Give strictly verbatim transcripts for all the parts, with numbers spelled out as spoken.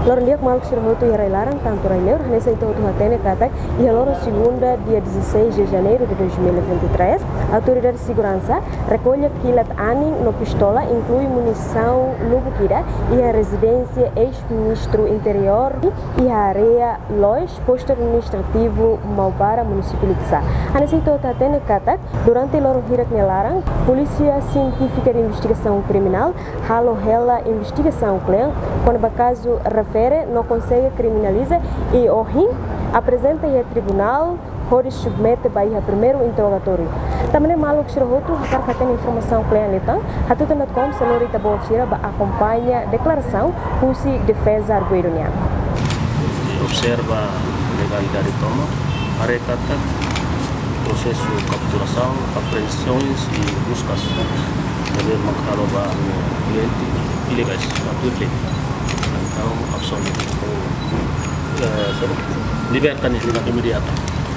Loro dia malu surhoto ia larang tanto raineur nessa então tu hatene kata ia loro segunda dia dezesseis de janeiro de dois mil e vinte e três a autoridade de segurança recolhe quilat aning no pistola inclui munição lubukida e a residência ex-ministro interior e a área Lois posto administrativo Maubara município Lixa. Nessa então tu hatene kata durante loro hirak nelarang polícia científica de investigação criminal halo hela investigação clean quando o caso refere no Conselho Criminaliza e o R I M apresenta e tribunal onde submete para o primeiro interrogatório. Também é malu que se roto a tem informação clara então, a tudo na com senhorita Bolsira acompanha a declaração Husi defesa arguidonia. Observa legalidade toma, arecata processo de capturação, apreensões e buscas de macaloba no cliente ilegais, atualmente. Então, absolutamente, liberta de imediato.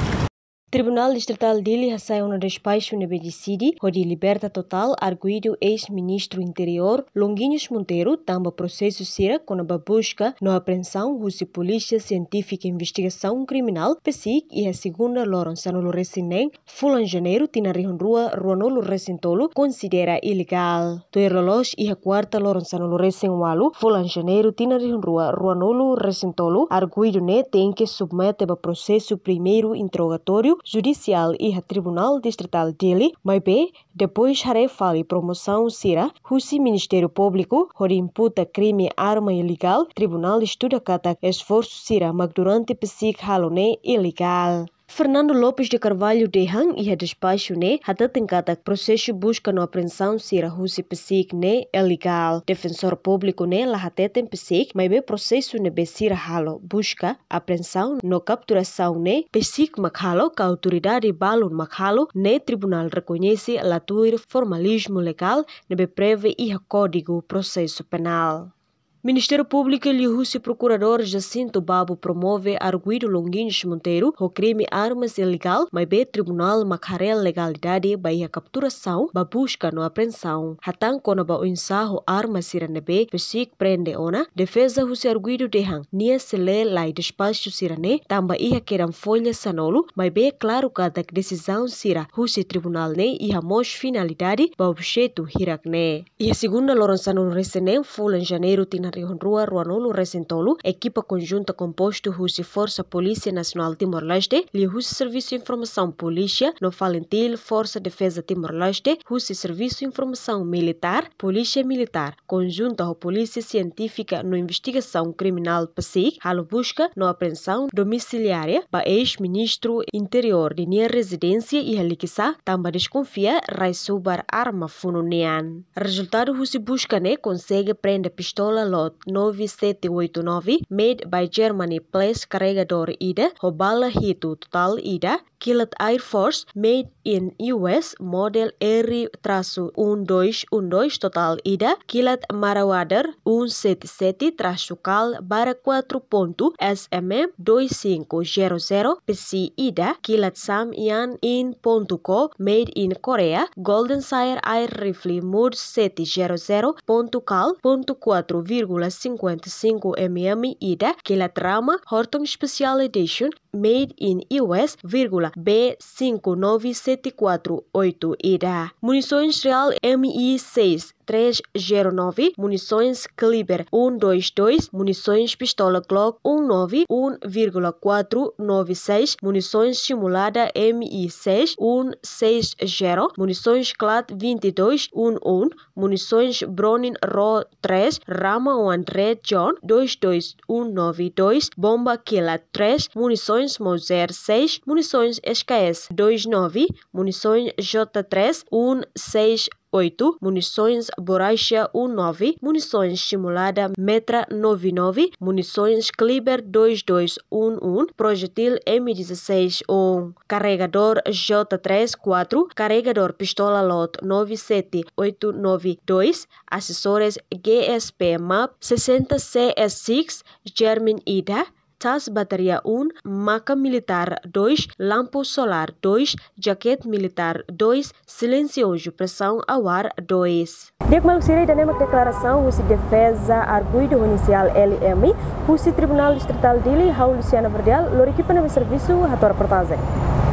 Tribunal Distrital Dili sai um despacho no Bedicidi, onde liberta total arguido ex-ministro interior Longuinhos Monteiro, tamba processo sira com a busca na apreensão russa polícia científica e investigação criminal P S I C e a segunda Lourenço no Recinem, Fulan Janeiro, tina rua Ruanolo Recintolo, considera ilegal. Toer relógio e a quarta Lourenço no Recinwalo, Fulan Janeiro, tina rua Ruanolo Recintolo, arguido ne tem que submete a processo primeiro interrogatório judicial e a Tribunal Distrital dele, mas bem, depois haré fale promoção sira, Russi Ministério Público, onde imputa crime arma ilegal, Tribunal estuda cata esforço sira, mas durante psic halone ilegal. Fernando Lopes de Carvalho Dehan e a despacho ne hata tengkata processo busca no apreensão sira Russi psic ne é legal. Defensor público ne la hateten psic, mas be processo ne besira halo busca apreensão no capturação ne psic makhalo ka autoridade balon makhalo ne tribunal reconhece latuir formalismo legal ne be preve e a código processo penal. Ministério Público e o procurador Jacinto Babo promove arguido Longuinhos Monteiro o crime armas ilegal, mas be tribunal macarel legalidade by a capturação, ba busca no apreensão. Hatang kona ba o ensaho armas siranebe, pesic prende ona, defesa o arguido dehan, nia sele lai despacho sirane, tamba iha queram folha sanolo, mas be claro cada decisão sira, o tribunal ne iha mos finalidade, ba objeto hirak ne. E a segunda Lourenço no Recinem, Fulan Janeiro, tina Rua Ruanolo Recintolo, equipa conjunta composto Russi Força Polícia Nacional Timor-Leste, li Russi Serviço de Informação Polícia, no Falentil Força Defesa Timor-Leste, Russi Serviço de Informação Militar, Polícia Militar, conjunta a Polícia Científica no Investigação Criminal P S I C, halo busca no apreensão domiciliária para ex-ministro interior de minha residência e haliquissa, tamba desconfia Raisubar arma fununian. Resultado Russi busca ne consegue prender pistola lot nove sete oito nove, made by Germany Place carregador ida, robala hito total ida, Killat Air Force, made in U S, model R um dois um dois total ida, Killat Marawader um sete sete cal barra quatro ponto S M M dois cinco zero zero, P C ida, Killat Sam Yan In ponto co, made in Coreia, Golden Sire Air Rifle Mod sete zero zero ponto cal ponto quatro vírgula cinquenta e cinco milímetros ida, Killat Rama Horton Special Edition, made in U S, vírgula, B cinco nove sete quatro oito ida. Munições Real M I seis três zero nove, munições calibre um dois dois, munições pistola Glock um nove um vírgula quatro nove seis, munições simulada M I seis um seis zero, munições Clat vinte e dois um um, munições Browning Ro três, Rama André John dois dois um nove dois, bomba Killat três, munições Moser seis, munições S K S vinte e nove, munições J três um seis oito, munições Borracha nove, munições simulada Metra noventa e nove, munições Caliber dois dois um um, projetil M dezesseis um, carregador J três quatro, carregador pistola Lot nove sete oito nove dois, acessórios G S P M A P sessenta C S seis, German ida, tas bateria um, maca militar dois, lampo solar dois, jaquete militar dois, silencioso pressão ao ar dois. Diak Maluk Siri dan emak declaração o defesa arguido inicial L M o Tribunal Distrital Dili Hau Luciana Verdial lor equipa no serviço hator reportagem.